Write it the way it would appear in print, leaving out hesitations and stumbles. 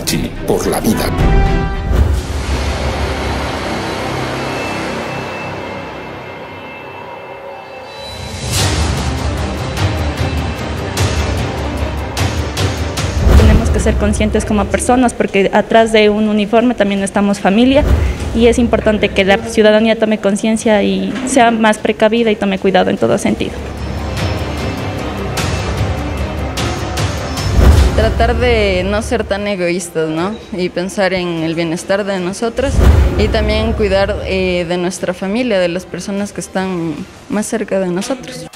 Mariachi por la vida. Tenemos que ser conscientes como personas porque atrás de un uniforme también estamos familia y es importante que la ciudadanía tome conciencia y sea más precavida y tome cuidado en todo sentido. Tratar de no ser tan egoístas, ¿no? Y pensar en el bienestar de nosotros y también cuidar de nuestra familia, de las personas que están más cerca de nosotros.